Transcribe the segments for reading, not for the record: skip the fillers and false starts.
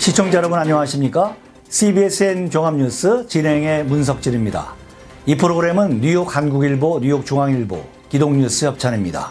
시청자 여러분 안녕하십니까? CBSN 종합뉴스 진행의 문석진입니다. 이 프로그램은 뉴욕 한국일보, 뉴욕 중앙일보, 기동뉴스 협찬입니다.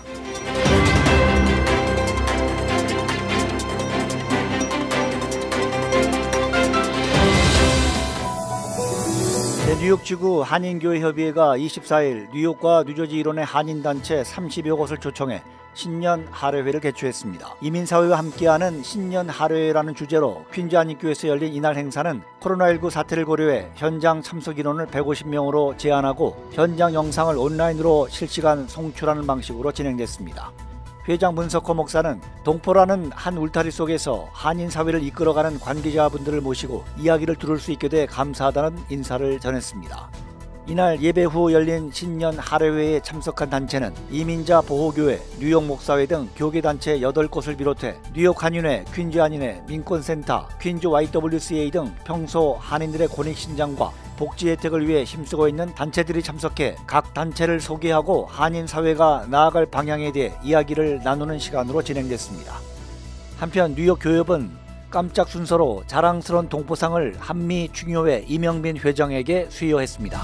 뉴욕지구 한인교회협의회가 24일 뉴욕과 뉴저지 일원의 한인단체 30여 곳을 초청해 신년 할애회를 개최했습니다. 이민사회와 함께하는 신년 할애회라는 주제로 퀸즈 한인교회에서 열린 이날 행사는 코로나19 사태를 고려해 현장 참석 인원을 150명으로 제한하고 현장 영상을 온라인으로 실시간 송출하는 방식으로 진행됐습니다. 회장 문석호 목사는 동포라는 한 울타리 속에서 한인사회를 이끌어가는 관계자분들을 모시고 이야기를 들을 수 있게 돼 감사하다는 인사를 전했습니다. 이날 예배 후 열린 신년 할애회에 참석한 단체는 이민자 보호교회, 뉴욕 목사회 등 교계단체 8곳을 비롯해 뉴욕 한인회, 퀸즈 한인회, 민권센터, 퀸즈 YWCA 등 평소 한인들의 권익신장과 복지 혜택을 위해 힘쓰고 있는 단체들이 참석해 각 단체를 소개하고 한인사회가 나아갈 방향에 대해 이야기를 나누는 시간으로 진행됐습니다. 한편 뉴욕 교협은 깜짝 순서로 자랑스러운 동포상을 한미중요회 이명빈 회장에게 수여했습니다.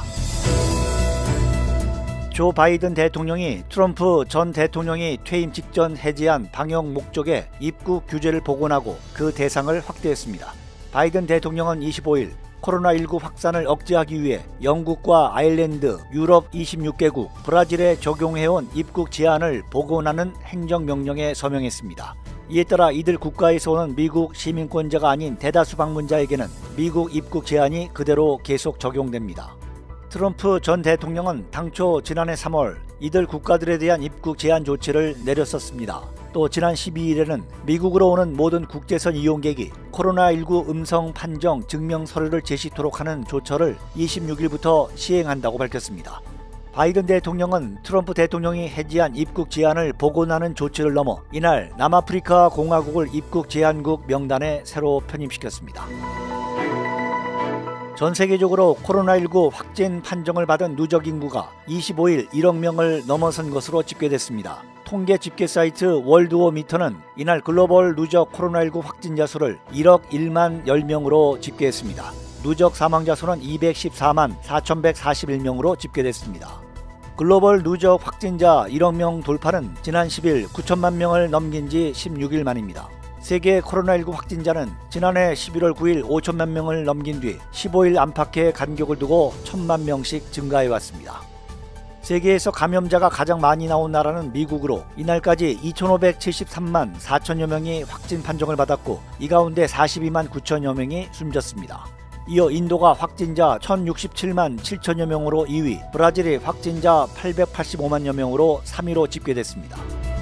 조 바이든 대통령이 트럼프 전 대통령이 퇴임 직전 해제한 방역 목적의 입국 규제를 복원하고 그 대상을 확대했습니다. 바이든 대통령은 25일 코로나19 확산을 억제하기 위해 영국과 아일랜드, 유럽 26개국, 브라질에 적용해온 입국 제한을 복원하는 행정명령에 서명했습니다. 이에 따라 이들 국가에서 오는 미국 시민권자가 아닌 대다수 방문자에게는 미국 입국 제한이 그대로 계속 적용됩니다. 트럼프 전 대통령은 당초 지난해 3월 이들 국가들에 대한 입국 제한 조치를 내렸었습니다. 또 지난 12일에는 미국으로 오는 모든 국제선 이용객이 코로나19 음성 판정 증명 서류를 제시토록 하는 조처를 26일부터 시행한다고 밝혔습니다. 바이든 대통령은 트럼프 대통령이 해제한 입국 제한을 복원하는 조치를 넘어 이날 남아프리카 공화국을 입국 제한국 명단에 새로 편입시켰습니다. 전 세계적으로 코로나19 확진 판정을 받은 누적 인구가 25일 1억 명을 넘어선 것으로 집계됐습니다. 통계 집계 사이트 월드오미터는 이날 글로벌 누적 코로나19 확진자 수를 1억 1만 10명으로 집계했습니다. 누적 사망자 수는 214만 4,141명으로 집계됐습니다. 글로벌 누적 확진자 1억 명 돌파는 지난 10일 9천만 명을 넘긴 지 16일 만입니다. 세계 코로나19 확진자는 지난해 11월 9일 5천만 명을 넘긴 뒤 15일 안팎의 간격을 두고 1,000만 명씩 증가해왔습니다. 세계에서 감염자가 가장 많이 나온 나라는 미국으로 이날까지 2,573만 4천여 명이 확진 판정을 받았고 이 가운데 42만 9천여 명이 숨졌습니다. 이어 인도가 확진자 1,067만 7천여 명으로 2위, 브라질이 확진자 885만여 명으로 3위로 집계됐습니다.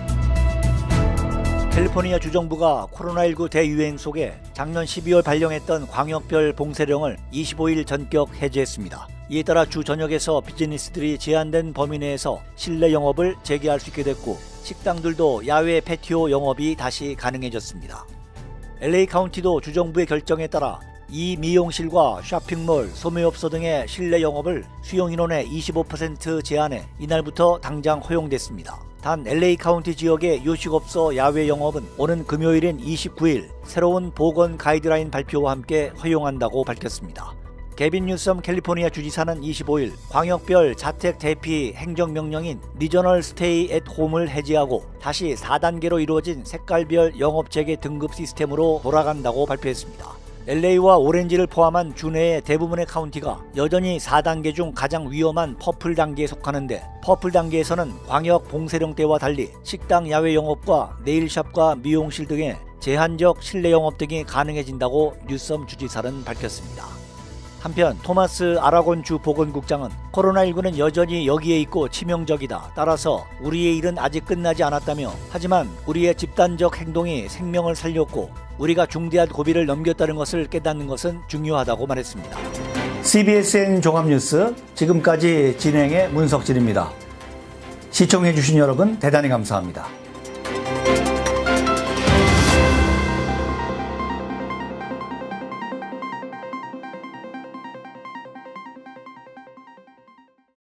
캘리포니아 주정부가 코로나19 대유행 속에 작년 12월 발령했던 광역별 봉쇄령을 25일 전격 해제했습니다. 이에 따라 주 전역에서 비즈니스들이 제한된 범위 내에서 실내 영업을 재개할 수 있게 됐고 식당들도 야외 패티오 영업이 다시 가능해졌습니다. LA 카운티도 주정부의 결정에 따라 이 미용실과 쇼핑몰, 소매업소 등의 실내 영업을 수용 인원의 25% 제한해 이날부터 당장 허용됐습니다. 단 LA 카운티 지역의 요식업소 야외 영업은 오는 금요일인 29일 새로운 보건 가이드라인 발표와 함께 허용한다고 밝혔습니다. 게빈 뉴섬 캘리포니아 주지사는 25일 광역별 자택 대피 행정명령인 리저널 스테이 앳 홈을 해제하고 다시 4단계로 이루어진 색깔별 영업재개 등급 시스템으로 돌아간다고 발표했습니다. LA와 오렌지를 포함한 주내의 대부분의 카운티가 여전히 4단계 중 가장 위험한 퍼플 단계에 속하는데 퍼플 단계에서는 광역 봉쇄령 때와 달리 식당 야외 영업과 네일샵과 미용실 등의 제한적 실내 영업 등이 가능해진다고 뉴섬 주지사는 밝혔습니다. 한편 토마스 아라곤 주 보건국장은 코로나19는 여전히 여기에 있고 치명적이다. 따라서 우리의 일은 아직 끝나지 않았다며 하지만 우리의 집단적 행동이 생명을 살렸고 우리가 중대한 고비를 넘겼다는 것을 깨닫는 것은 중요하다고 말했습니다. CBSN 종합뉴스 지금까지 진행의 문석진입니다. 시청해주신 여러분 대단히 감사합니다.